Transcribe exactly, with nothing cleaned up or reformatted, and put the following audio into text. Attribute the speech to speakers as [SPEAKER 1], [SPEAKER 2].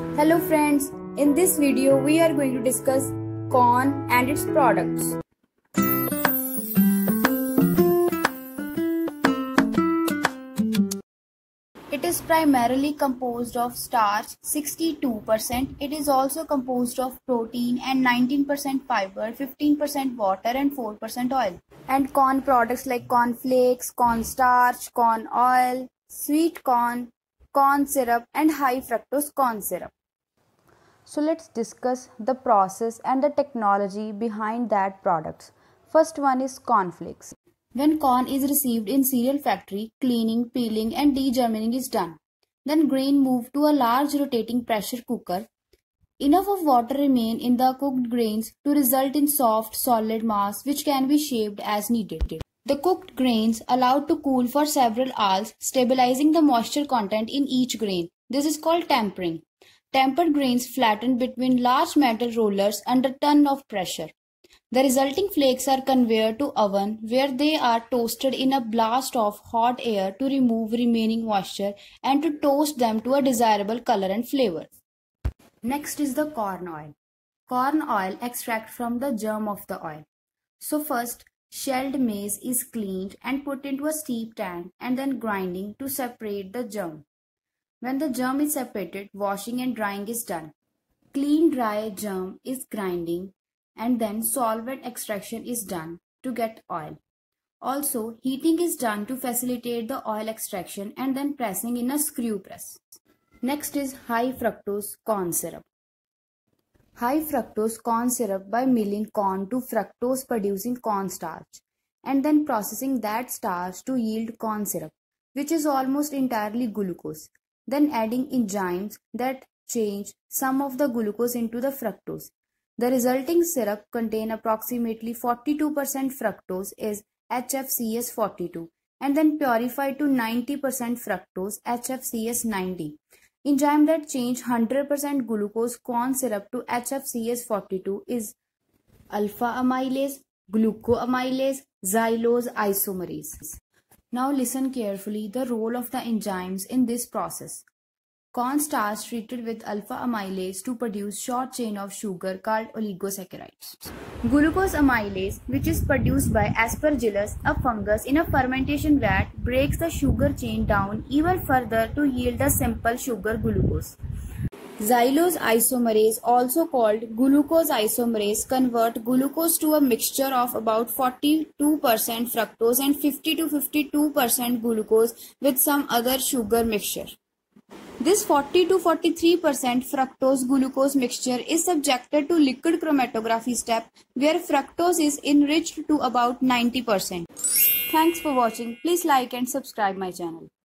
[SPEAKER 1] Hello friends, in this video we are going to discuss corn and its products. It is primarily composed of starch sixty-two percent. It is also composed of protein and nineteen percent fiber, fifteen percent water and four percent oil. And corn products like corn flakes, corn starch, corn oil, sweet corn, corn syrup and high fructose corn syrup. So let's discuss the process and the technology behind that products. First one is cornflakes. When corn is received in cereal factory, cleaning, peeling and degermining is done. Then grain moved to a large rotating pressure cooker. Enough of water remain in the cooked grains to result in soft, solid mass which can be shaped as needed. The cooked grains allowed to cool for several hours, stabilizing the moisture content in each grain. This is called tempering. Tempered grains flattened between large metal rollers under ton of pressure. The resulting flakes are conveyed to oven where they are toasted in a blast of hot air to remove remaining moisture and to toast them to a desirable color and flavor. Next is the corn oil. Corn oil extract from the germ of the oil. So first, shelled maize is cleaned and put into a steep tank and then grinding to separate the germ. When the germ is separated, washing and drying is done. Clean dry germ is grinding and then solvent extraction is done to get oil. Also, heating is done to facilitate the oil extraction and then pressing in a screw press. Next is high fructose corn syrup. High fructose corn syrup by milling corn to fructose producing cornstarch and then processing that starch to yield corn syrup, which is almost entirely glucose. Then adding enzymes that change some of the glucose into the fructose. The resulting syrup contain approximately forty-two percent fructose is H F C S forty-two and then purified to ninety percent fructose H F C S ninety. Enzyme that change one hundred percent glucose corn syrup to H F C S forty-two is alpha amylase, glucoamylase, xylose isomerase. Now listen carefully the role of the enzymes in this process. Cornstarch treated with alpha amylase to produce short chain of sugar called oligosaccharides. Glucose amylase, which is produced by Aspergillus, a fungus in a fermentation vat, breaks the sugar chain down even further to yield a simple sugar glucose. Xylose isomerase, also called glucose isomerase, convert glucose to a mixture of about forty-two percent fructose and fifty to fifty-two percent glucose with some other sugar mixture. This forty to forty-three percent fructose glucose mixture is subjected to liquid chromatography step where fructose is enriched to about ninety percent. Thanks for watching. Please like and subscribe my channel.